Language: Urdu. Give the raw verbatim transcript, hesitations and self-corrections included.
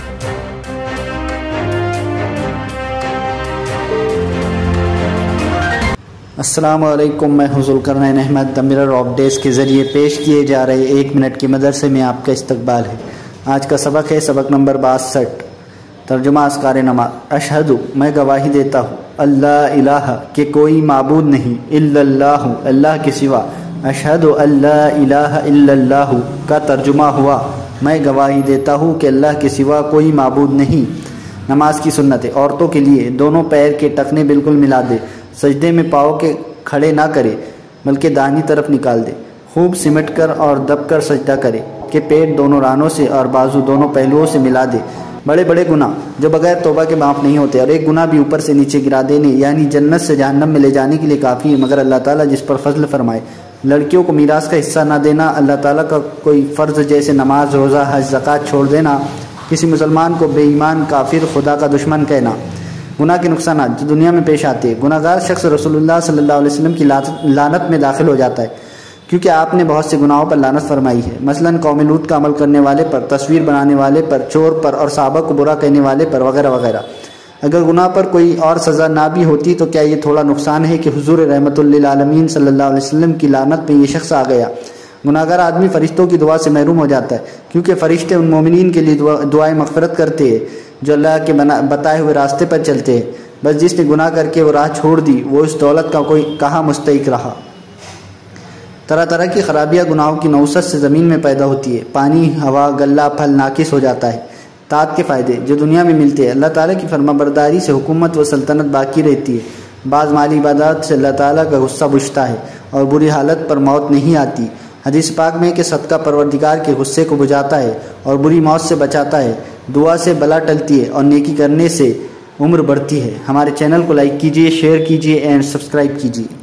السلام علیکم، میں حضور Karnain Ahmad the mirror of days کے ذریعے پیش کیے جا رہے ایک منٹ کے مدرسے میں آپ کا استقبال ہے۔ آج کا سبق ہے سبق نمبر باسٹھ، ترجمہ اذکار نماز۔ اشہدو، میں گواہی دیتا ہوں، اللہ الہ کہ کوئی معبود نہیں، الا اللہ اللہ کے سوا۔ اشہدو اللہ الہ الا اللہ کا ترجمہ ہوا، میں گواہی دیتا ہوں کہ اللہ کے سوا کوئی معبود نہیں۔ نماز کی سنت ہے، عورتوں کے لیے دونوں پیر کے ٹخنے بالکل ملا دے، سجدے میں پاؤں کے کھڑے نہ کرے بلکہ داہنی طرف نکال دے، خوب سمٹ کر اور دب کر سجدہ کرے کہ پیٹ دونوں رانوں سے اور بازو دونوں پہلوؤں سے ملا دے۔ بڑے بڑے گناہ جو بغیر توبہ کے معاف نہیں ہوتے، اور ایک گناہ بھی اوپر سے نیچے گرا دینے یعنی جنت سے جہنم میں لے جانے کے لیے کافی ہے، مگر اللہ تعالیٰ جس پر فضل فرمائے۔ لڑکیوں کو میراث کا حصہ نہ دینا، اللہ تعالیٰ کا کوئی فرض جیسے نماز، روزہ، حج، زکوٰۃ چھوڑ دینا، کسی مسلمان کو بے ایمان، کافر، خدا کا دشمن کہنا۔ گناہ کے نقصانات جو دنیا میں پیش آتے ہیں، گناہ گار شخص رسول اللہ صلی اللہ علیہ وسلم کی لعنت میں داخل ہو جاتا ہے، کیونکہ آپ نے بہت سے گناہوں پر لعنت فرمائی ہے، مثلا قوم لوط کا عمل کرنے والے پر، تصویر بنانے والے پر، چور پر اور صحابہ کو برا کہنے والے پر وغیرہ وغیرہ۔ اگر گناہ پر کوئی اور سزا نہ بھی ہوتی تو کیا یہ تھوڑا نقصان ہے کہ حضور رحمت للعالمین صلی اللہ علیہ وسلم کی لعنت میں یہ شخص آ گیا؟ گناہ گار آدمی فرشتوں کی دعا سے محروم ہو جاتا ہے، کیونکہ فرشتے ان مومنین کے لیے دعائیں مغفرت کرتے ہیں جو اللہ کے بتائے ہوئے راستے پر چلتے ہیں۔ بس جس نے گناہ کر کے وہ راہ چھوڑ دی، وہ اس دولت کا کوئی کہاں مستحق رہا۔ طرح طرح کی خرابیاں گناہوں کی نوست سے زمین میں پیدا ہوتی ہے، پانی، ہوا، غلہ، پھل ناقص ہو جاتا ہے۔ طاعت کے فائدے جو دنیا میں ملتے ہیں، اللہ تعالیٰ کی فرما برداری سے حکومت و سلطنت باقی رہتی ہے، بعض مالی عبادات سے اللہ تعالیٰ کا غصہ بجھتا ہے اور بری حالت پر موت نہیں آتی۔ حدیث پاک میں کہ صدقہ پروردگار کے غصے کو بجھاتا ہے اور بری موت سے بچاتا ہے، دعا سے بلا ٹلتی ہے اور نیکی کرنے سے عمر بڑھتی ہے۔ ہمارے چینل کو لائک کیجیے، شیئر کیجیے اینڈ سبسکرائب کیجیے۔